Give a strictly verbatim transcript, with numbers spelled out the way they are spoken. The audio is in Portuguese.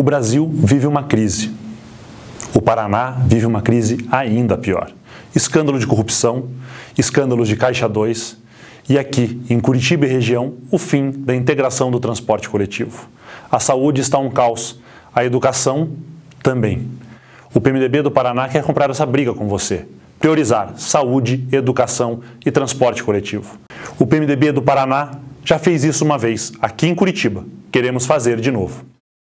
Brasil vive uma crise. O Paraná vive uma crise ainda pior. Escândalo de corrupção, escândalos de Caixa dois e aqui, em Curitiba e região, o fim da integração do transporte coletivo. A saúde está um caos, a educação também. O P M D B do Paraná quer comprar essa briga com você. Priorizar saúde, educação e transporte coletivo. O P M D B do Paraná já fez isso uma vez, aqui em Curitiba. Queremos fazer de novo.